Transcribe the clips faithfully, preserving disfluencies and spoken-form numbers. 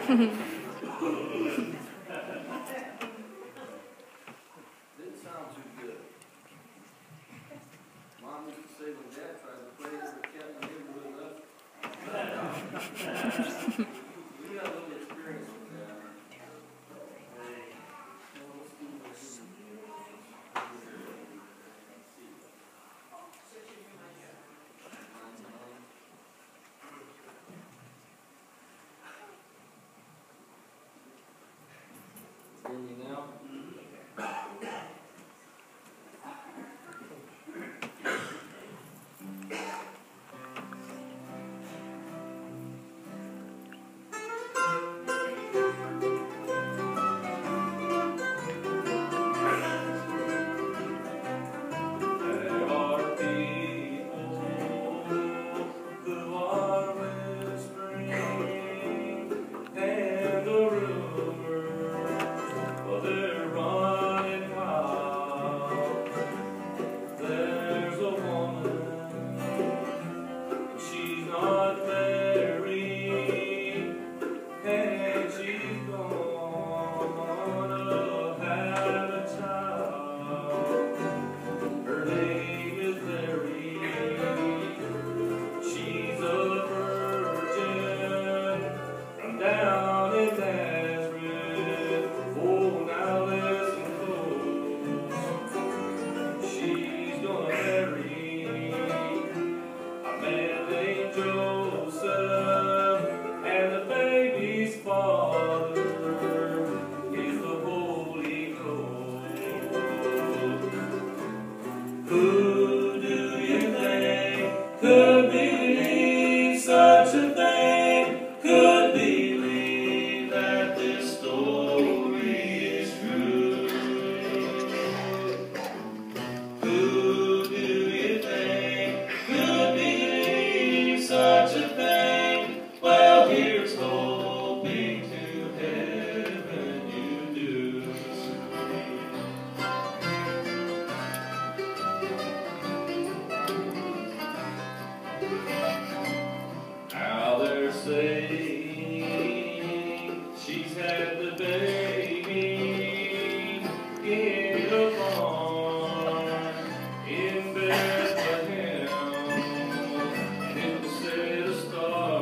sound too good. Mom used to say when Dad tried to play it, the cat in the neighborhood left. We got a little experience with that. Hear me now? Who do you think could believe such a thing? Could believe that this story is true? Who do you think could believe such a thing? Well, here's hoping to heaven you do. Saying she's had the baby in a barn in Bethlehem, and it will set a star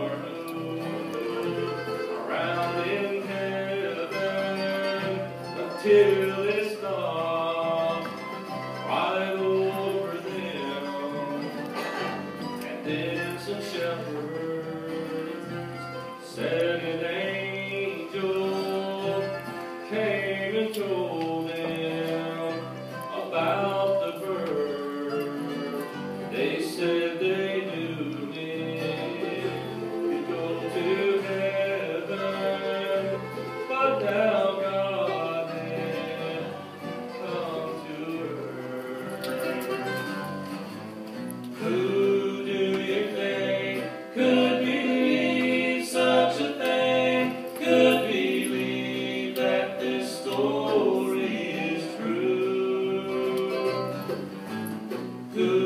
around in heaven until it stops right over them, and then some shepherds said an angel came and told them about the birth. They said they knew him could go to heaven, but now God had come to earth. Who do you think could be such a thing? Could believe that this story is true? Could